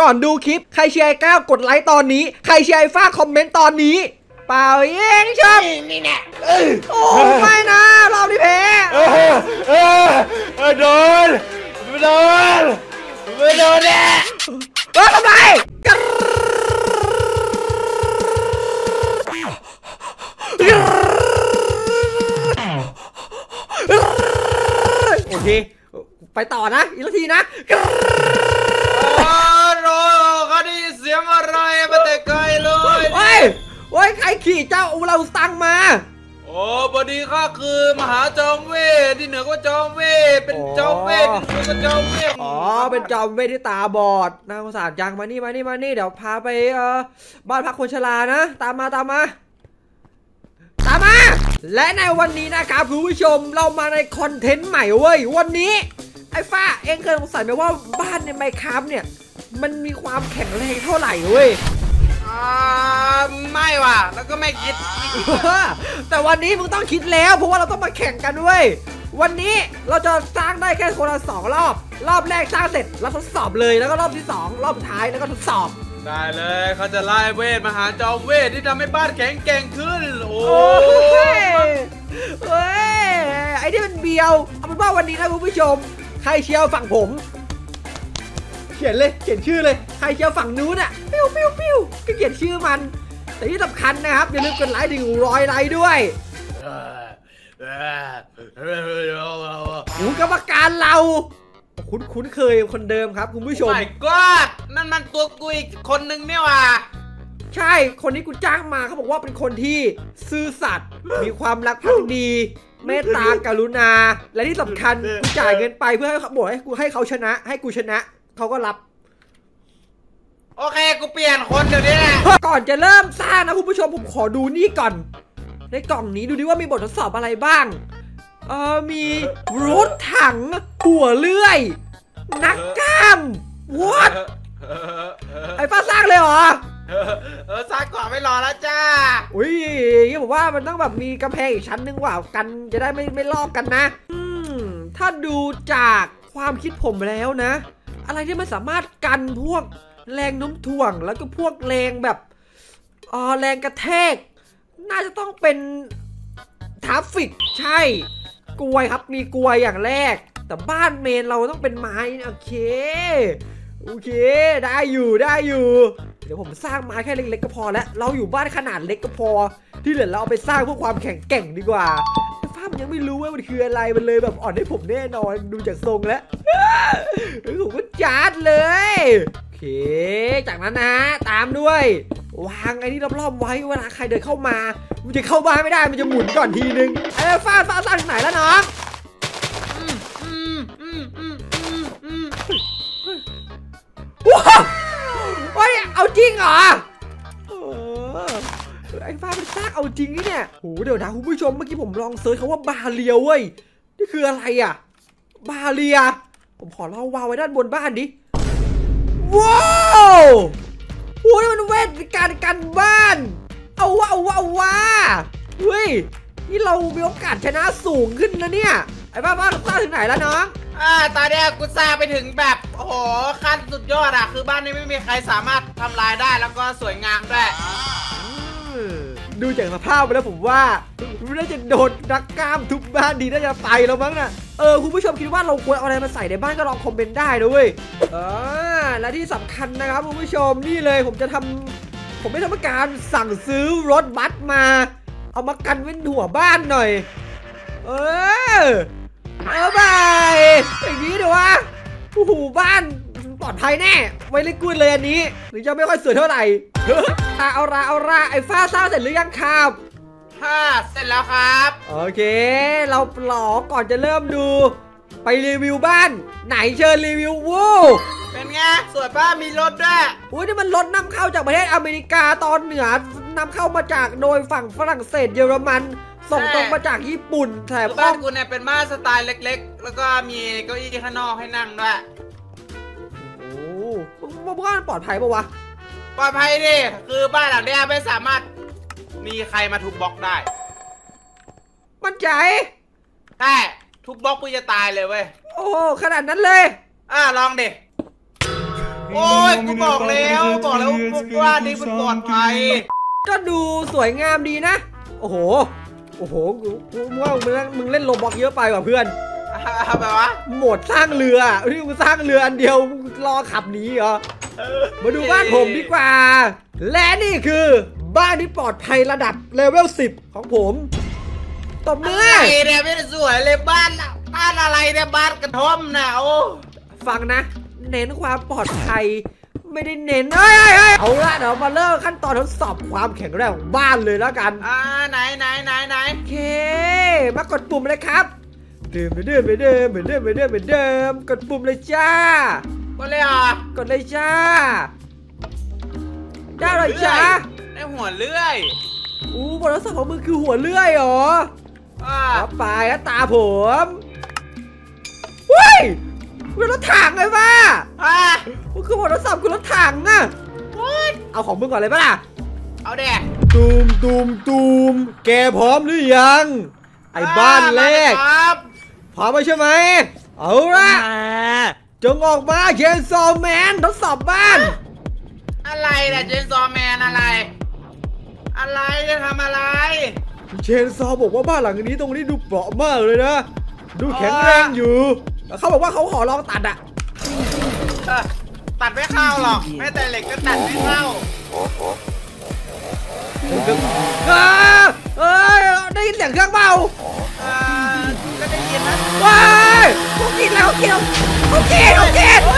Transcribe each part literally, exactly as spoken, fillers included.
ก่อนดูคลิปใครเชียร์ไอ้ก้าวกดไลค์ตอนนี้ใครเชียร์ไอ้ฟ้าคอมเมนต์ตอนนี้เปล่าเองชอบนี่แน่โอ้ไม่นะรอบนี้แพ้เออเออโดนโดนไม่โดนแน่เออทำไมโอเคไปต่อนะอีกทีนะโอ้โหเขาได้ยินเสียงอะไรมาแต่ไกลเลยโอ้ยโอ้ยใครขี่เจ้าอูเราตังมาโอ้พอดีข้าคือมหาจอมเวทที่เหนือกว่าจอมเวทเป็นจอมเวทที่เหนือกว่าจอมเวทอ๋อเป็นจอมเวทที่ตาบอดน่าสงสารจังมานี่มานี่มานี่เดี๋ยวพาไปเอ่อบ้านพักคนชรานะตามมาตามมาตามมาและในวันนี้นะครับคุณผู้ชมเรามาในคอนเทนต์ใหม่เว้ยวันนี้ไอ้ฟ้าเองเคยสงสัยไหมว่าบ้านในไมค์คราฟเนี่ยมันมีความแข็งแรงเท่าไหร่เว้ยอ่าไม่ว่ะแล้วก็ไม่คิดแต่วันนี้มึงต้องคิดแล้วเพราะว่าเราต้องมาแข่งกันเว้ยวันนี้เราจะสร้างได้แค่คนละสองรอบรอบแรกสร้างเสร็จแล้วทดสอบเลยแล้วก็รอบที่สองรอบสุดท้ายแล้วก็ทดสอบได้เลยเขาจะไล่เวทมหาจอมเวทที่ทำให้บ้านแข็งแกร่งขึ้นโอ้ยเฮ้ยไอ้ที่มันเบียวเอาเป็นว่าวันนี้นะคุณผู้ชมใครเชียร์ฝั่งผมเขียนเลยเขียนชื่อเลยใครเชียร์ฝั่งนู้นอ่ะปิ้วปิ้วปิ้วก็เขียนชื่อมันแต่ที่สำคัญนะครับอย่าลืมกดไลค์ถึงร้อยไลค์ด้วยหูกรรมการเราคุ้นคุ้นเคยคนเดิมครับคุณผู้ชมไม่ก็นั่นมันตัวกูอีกคนนึงเนี่ยว่ะใช่คนนี้กูจ้างมาเขาบอกว่าเป็นคนที่ซื่อสัตย์มีความรักภักดีเมตตากรุณาและที่สำคัญกูจ่ายเงินไปเพื่อให้เขาบอกให้กูให้เขาชนะให้กูชนะเขาก็รับโอเคกูเปลี่ยนคนเดี๋ยวนี้ก่อนจะเริ่มสร้างนะคุณผู้ชมผมขอดูนี่ก่อนในกล่องนี้ดูดิว่ามีบททดสอบอะไรบ้างเออมีรถถังหัวเลื่อยนักกล้ามวัดไอ้ป้าสร้างเลยเหรอเออสร้างก่อนไม่รอแล้วจ้าอุ้ยยี่บอกว่ามันต้องแบบมีกำแพงอีกชั้นนึงว่ากันจะได้ไม่ไม่ลอกกันนะอืมถ้าดูจากความคิดผมแล้วนะอะไรที่มันสามารถกันพวกแรงโน้มถ่วงแล้วก็พวกแรงแบบอ๋อแรงกระแทกน่าจะต้องเป็นทราฟฟิกใช่กลวยครับมีกลวยอย่างแรกแต่บ้านเมนเราต้องเป็นไม้โอเคโอเคได้อยู่ได้อยู่เดี๋ยวผมสร้างไม้แค่เล็กๆก็พอแล้วเราอยู่บ้านขนาดเล็กก็พอที่เหลือเราเอาไปสร้างเพื่อความแข็งแกร่งดีกว่าฟ้ามันยังไม่รู้ว่ามันคืออะไรมันเลยแบบอ่อนให้ผมแน่นอนดูจากทรงแล้วผมก็จัดเลยโอเคจากนั้นนะตามด้วยวางไอ้นี่รอบๆไว้เวลาใครเดินเข้ามามันจะเข้าบ้านไม่ได้มันจะหมุนก่อนทีนึงไอ้ฟ้าฟ้าสร้างที่ไหนแล้วน้องว้าวเฮ้ยเอาจริงเหรอไอ้ฟ้ามันสร้างเอาจริงนี่เนี่ยโหเดี๋ยวนะคุณผู้ชมเมื่อกี้ผมลองเซิร์ชคำว่าบาเรียเว้ยนี่คืออะไรอ่ะบาเรียผมขอเล่าวางไว้ด้านบนบ้านดิว้าวโอ้ยมันเวทการกันบ้านเอาวะเอาวะเอาวะเฮ้ยนี่เรามีโอกาสชนะสูงขึ้นนะเนี่ยไอ้บ้าบ้านสร้างถึงไหนแล้วน้องอ่าตอนนี้กูสร้างไปถึงแบบโอ้โหขั้นสุดยอดอ่ะคือบ้านนี้ไม่มีใครสามารถทำลายได้แล้วก็สวยงามด้วยดูจากสภาพไปแล้วผมว่าไม่น่าจะโดนนักกล้ามทุบบ้านดีน่าจะไปแล้วมั้งนะเออคุณผู้ชมคิดว่าเราควรเอาอะไรมาใส่ในบ้านก็ลองคอมเมนต์ได้นะเว้ยเออและที่สำคัญนะครับคุณผู้ชมนี่เลยผมจะทำผมได้ทำการสั่งซื้อรถบัสมาเอามากันเว้นหัวบ้านหน่อยเออเออบายอย่างนี้เดี๋ยววะโอ้โหบ้านปลอดภัยแน่ไว้เล่นกุ้นเลยอันนี้หรือจะไม่ค่อยสวยเท่าไหร่เอาละเอาละไอ้ฟ้าสร้างเสร็จหรือยังครับค่ะเสร็จแล้วครับโอเคเราหลอก่อนจะเริ่มดูไปรีวิวบ้านไหนเชิญรีวิววู้เป็นไงสวยป้ามีรถด้วยอุ้ยนี่มันรถนำเข้าจากประเทศอเมริกาตอนเหนือนำเข้ามาจากโดยฝั่งฝรั่งเศสเยอรมันส่งตรงมาจากญี่ปุ่นแถมบ้านกูเนี่ยเป็นบ้านสไตล์เล็กๆแล้วก็มีเก้าอี้ข้างนอกให้นั่งด้วยโอ้บ้านปลอดภัยปะวะปลอดภัยดิคือบ้านหลังนี้ไม่สามารถมีใครมาทุบบล็อกได้มั่นใจใช่ทุบบล็อกกูจะตายเลยเว้ยโอ้ขนาดนั้นเลยอ่ะลองดิโอ้ยกูบอกแล้วบอกแล้วว่านี่มันปลอดภัยก็ดูสวยงามดีนะโอ้โหโอ้โหกูว่ามึงมึงเล่นโรบล็อกเยอะไปว่ะเพื่อนแบบว่าโหมดสร้างเรือที่มึงสร้างเรืออันเดียวรอขับหนีเหรอมาดูบ้านผมดีกว่าและนี่คือบ้านที่ปลอดภัยระดับเลเวลสิบของผมตบมือไอ้เนี่ยไม่ได้สวยเลยบ้านบ้านอะไรเนี่ยบ้านกระท่อมนะโอ้ฟังนะเน้นความปลอดภัยไม่ได้เน้นเฮ้ยเอาละเดี๋ยวมาเริ่มขั้นตอนทดสอบความแข็งแรงของบ้านเลยแล้วกันอ่าไหนไหนไหนไหนโอเคมากดปุ่มเลยครับเดิมเหมือนเดิมเหมือนเดิมเหมือนเดิมเหมือนเดิมเหมือนเดิมกดปุ่มเลยจ้ากดเลยอ่ะกดเลยจ้าได้เลยจ้าได้หัวเลื่อยอู้บททดสอบของมึงคือหัวเลื่อยเหรออ่าไปแล้วตาผมเฮ้ยเป็นรถถังเลยป่ะอ่ามันคือบททดสอบคือรถถังอะเอาของมึงก่อนเลยป่ะล่ะเอาเด็กตูมตูมตูมแกพร้อมหรือยังไอ้บ้านแรกพร้อมไหมใช่ไหมเอาละจงออกมาเชนซอแมนทดสอบบ้านอะไรล่ะเชนซอแมนอะไรอะไรจะทำอะไรเชนซอบอกว่าบ้านหลังนี้ตรงนี้ดูเปราะมากเลยนะดูแข็งแรงอยู่เขาบอกว่าเขาขอลองตัดอะตัดไม่เข้าหรอกแม้แต่เหล็กก็ตัดไม่เข้าเอ้ยได้ยินเสียงเครื่องเบาอ่าก็ได้ยินนะว้ายเขากินแล้วเขากินเขากินเขากิน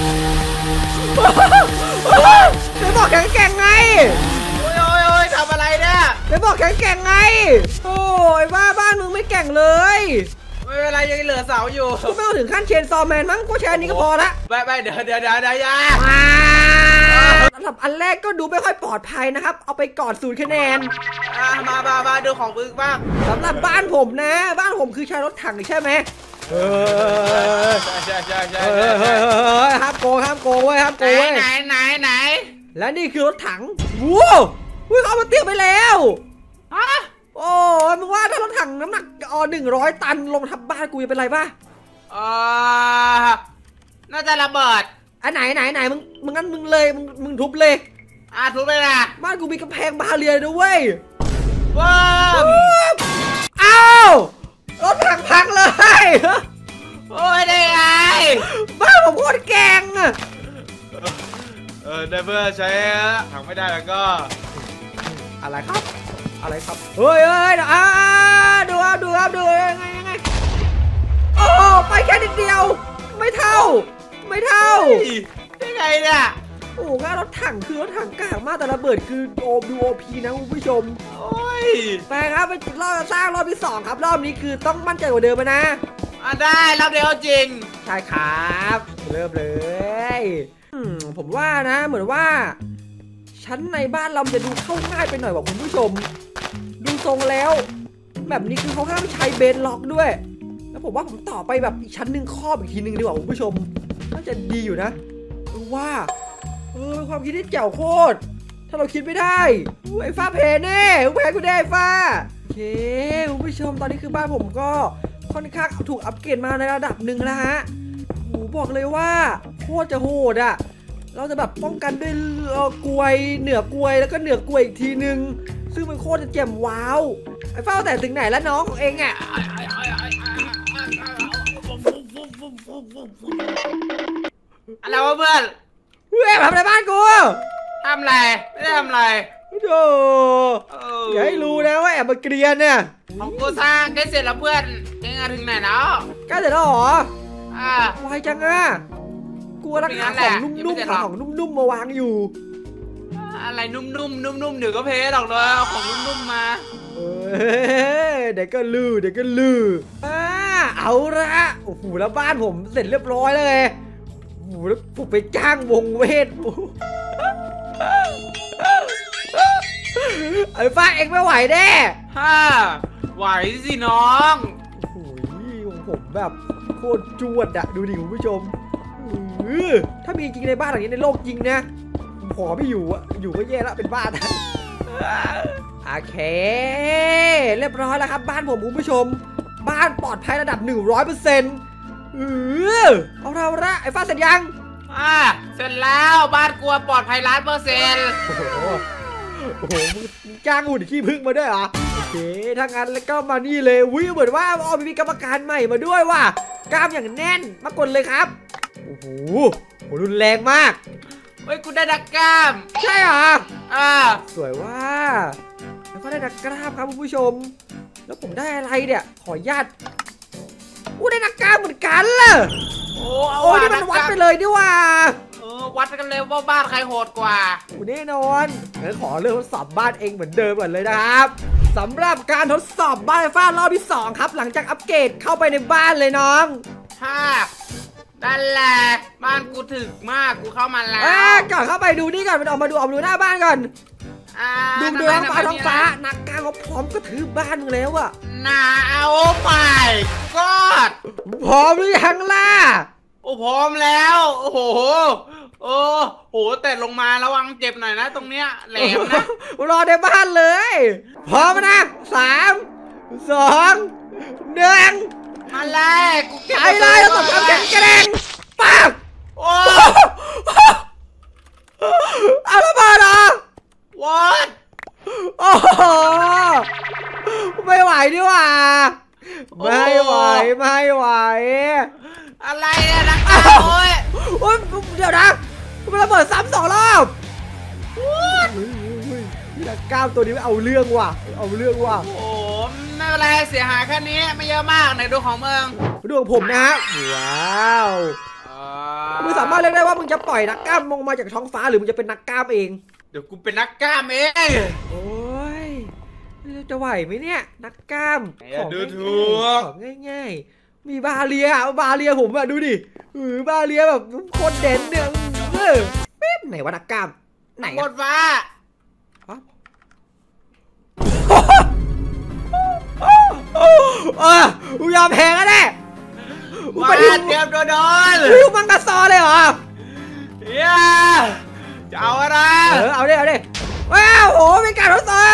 ไม่บอกแข็งแกร่งไงโอ้ยโอ้ยโอ้ยทำอะไรเนี่ยไม่บอกแข็งแกร่งไงโอ้ยบ้าบ้านมึงไม่แกร่งเลยไม่เป็นไรยังเหลือเสาอยู่กูไม่ต้องถึงขั้นเชนซอแมนมั้งกูแชร์นี้ก็พอละไปไปเดี๋ยวเดี๋ยวเดี๋ยวเดี๋ยวยาสำหรับอันแรกก็ดูไม่ค่อยปลอดภัยนะครับเอาไปก่อนศูนย์คะแนนมามามาดูของมึงบ้างสำหรับบ้านผมนะบ้านผมคือใช้รถถังใช่ไหมเออใช่ใช่ใช่ห้ามโกงห้ามโกงเว้ยห้ามโกงเว้ยไหนไหนไหนและนี่คือรถถังว้าววิ่งเอามาเตี้ยไปแล้วฮะโอ้ยมึงว่าถ้ารถถังน้ำหนักอ๋อหนึ่งร้อยตันลงทับบ้านกูจะเป็นไรป่ะอ่าน่าจะระเบิดอันไหนไหนไหนมึงมึงงั้นมึงเลยมึงมึงทุบเลยอ่ะทุบไปละบ้านกูมีกำแพงบาเรียด้วยเว้ยว้าวอ้าวรถถังพังเลยโอ้ยได้ไงบ้านผมโคตรแกงอะเออได้เพื่อใช้ถังไม่ได้แล้วก็อะไรครับอะไรครับเฮ้ยเฮ้ยอ่าดูครับดูครับดูยังไงยังไงโอ้ไปแค่นิดเดียวไม่เท่าไม่เท่าได้ไงเนี่ยโอ้โหงานรถถังคือรถถังกากมากแต่ระเบิดคือโอดูโอพีนะคุณผู้ชมโอ้ยไปครับไปรอบสร้างรอบที่สองครับรอบนี้คือต้องมั่นใจกว่าเดิมนะอ่ะได้รอบเดียวจริงใช่ครับเริ่มเลยผมว่านะเหมือนว่าชั้นในบ้านเราจะดูเข้าง่ายไปหน่อยว่ะคุณผู้ชมดูทรงแล้วแบบนี้คือเขาห้ามใช้เบนล็อกด้วยแล้วผมว่าผมต่อไปแบบอีกชั้นหนึ่งครอบอีกทีนึงดีกว่าคุณผู้ชมน่าจะดีอยู่นะว่าเออความคิดที่เจ๋วโคตรถ้าเราคิดไม่ได้ไอ้ฟ้าเพเน่แพ้กูได้ฟ้าโอเคคุณผู้ชมตอนนี้คือบ้านผมก็ค่อนข้างถูกอัปเกรดมาในระดับหนึ่งแล้วฮะโหบอกเลยว่าโคตรจะโหดอ่ะเราจะแบบป้องกันด้วยกลวยเหนือกลวยแล้วก็เหนือกลวยอีกทีนึงซึ่งมันโคตรจะเจ๋มว้าวไอ้เฝ้าแต่ถึงไหนแล้วน้องของเองอ่ะอะไรวะเพื่อนเฮ้ยทำอะไรบ้านกูทำอะไรไม่ได้ทำอะไรโธ่อย่าให้รู้นะว่าแอบมาเกลียนเนี่ยของกูสร้างใกล้เสร็จแล้วเพื่อนยังไงถึงไหนแล้วใกล้เสร็จแล้วเหรออ่าไวจังอ่ะกูรักหาของนุ่มๆหาของนุ่มๆมาวางอยู่อะไรนุ่มๆนุ่มๆเดี๋ยวก็เพลหรอกเลยเอาของนุ่มๆมาเออเด็กก็ลือเด็กก็ลืออ่าเอาละโอ้โหแล้วบ้านผมเสร็จเรียบร้อยเลยโอ้โหแล้วผมไปจ้างวงเวทไอ้ฟ้าเองไม่ไหวแน่ฮ่าไหวสิน้องโอ้โหของผมแบบโคตรจวดอะดูดิคุณผู้ชมถ้ามีจริงในบ้านหลังนี้ในโลกจริงนะขอไม่อยู่อะอยู่ก็แย่แล้วเป็นบ้านโอเคเรียบร้อยแล้วครับบ้านผมคุณผู้ชมบ้านปลอดภัยระดับ หนึ่งร้อยเปอร์เซ็นต์ เออเอาเราละไอ้ฟ้าเสร็จยังออ่าเสร็จแล้วบ้านกลัวปลอดภัยล้านเปอร์เซ็นต์โอ้โหโอ้โหมึงจ้างหุ่นขี้ผึ้งมาด้วยเหรอโอเคถ้างั้นแล้วก็มานี่เลยวิเหมือนว่าอ๋อมีกรรมการใหม่มาด้วยว่ะกล้ามอย่างแน่นมากดเลยครับโอ้โหโหรุนแรงมากเฮ้ยกูได้ดักกล้ามใช่เหรออ่าสวยว่าแล้วก็ได้นักกล้ามครับคุณผู้ชม แล้วผมได้อะไรเนี่ยขออนุญาตอู้ได้นักกล้ามเหมือนกันเลยโอ้เอาโอ้ยว่ะนี่มันวัดไปเลยดิว่าเออวัดกันเลยว่าบ้านใครโหดกว่าอู้แน่นอนงั้นขอเริ่มทดสอบบ้านเองเหมือนเดิมก่อนเลยนะครับสำหรับการทดสอบบ้านไฟฟ้ารอบที่สองครับหลังจากอัปเกรดเข้าไปในบ้านเลยน้องถ้านั่นแหละบ้านกูถึกมากกูเข้ามาแล้วเอ้ยก่อนเข้าไปดูนี่ก่อนมันออกมาดูออกมาดูหน้าบ้านก่อนอ่าดูดูท้องฟ้าทำไมท้องฟ้าทำไมนักกล้ามเขาพร้อมก็ถือบ้านมึงแล้วอะหนาเอาไปกอดพร้อมหรือยังล่ะโอ้พร้อมแล้วโอ้โหโอ้โหแต่ลงมาระวังเจ็บหน่อยนะตรงเนี้ยแหลมนะรอในบ้านเลย พร้อมนะสามสองหนึ่งมาเลยกูเก็บไปเลยแล้วตบความแข็งแกร่งปังโอ้เอาระเบิดเหรอวอดโอ้โหไม่ไหวดีกว่าไม่ไหวไม่ไหวอะไรเนี่ยนักกล้าโอ้ยโอ้ยเดี๋ยวนะมันระเบิดซ้ำสองรอบนี่นักกล้ามตัวนี้ไม่เอาเรื่องว่ะเอาเรื่องว่ะโอ้โหไม่เป็นไรเสียหายแค่นี้ไม่เยอะมากไหนดูของเมืองดูของผมนะฮะว้าวมึงสามารถเลือกได้ว่ามึงจะปล่อยนักกล้ามลงมาจากท้องฟ้าหรือมึงจะเป็นนักกล้ามเองเดี๋ยวกูเป็นนักกล้ามเองโอ้ยจะไหวไหมเนี่ยนักกล้ามอย่าดูถูกของง่ายๆมีบาเลียบาเลียผมอะดูดิเออบาเลียแบบโคตรเด่นเนี่ยเออเป็นไหนวะนักกล้ามไหนหมอะดฟ้าเออกูยอมแพ้แล้วแน่กูมาไปดิวเตรียมตัวโดนดิวมังกรซอเลยเหรอเฮียจะเอาอะไรเออเอาดิเอาดิว้าวโหมีการทดสอบ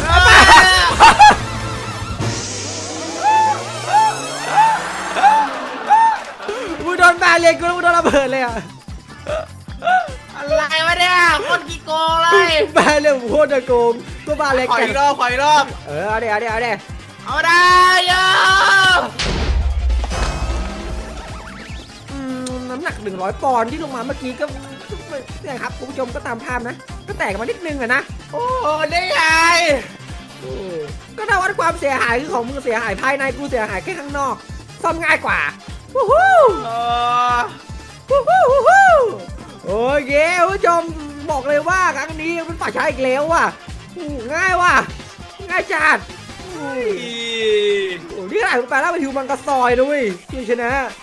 มึงโดนบาเลียกูแล้วมึงโดนระเบิดเลยอ่ะอะไรวะเนี่ยคนขี้โกงเลยบาเลียผมโคตรจะโกงก็บาเลียขอแกอีกรอบขออีกรอบเออเอาดิเอาดิเอาดิเอาได้โยอืมน้ำหนักหนึ่งร้อยปอนด์ที่ลงมาเมื่อกี้ก็เนี่ยครับคุณผู้ชมก็ตามภาพนะก็แตกมานิดนึงอะนะโอ้ได้ไงก็ถ้าวัดความเสียหายคือของมึงเสียหายภายในกูเสียหายแค่ข้างนอกซ่อมง่ายกว่าวู้ฮู้เออวู้ฮู้วู้ฮู้โอเคคุณผู้ชมบอกเลยว่าครั้งนี้เป็นฝ่ายชายอีกแล้วว่ะอู้ง่ายว่ะง่ายจัดอีโอ้นี่ขนาดมึงแปลร่างเป็นฮิวมังกรซอยด้วยที่ชนะ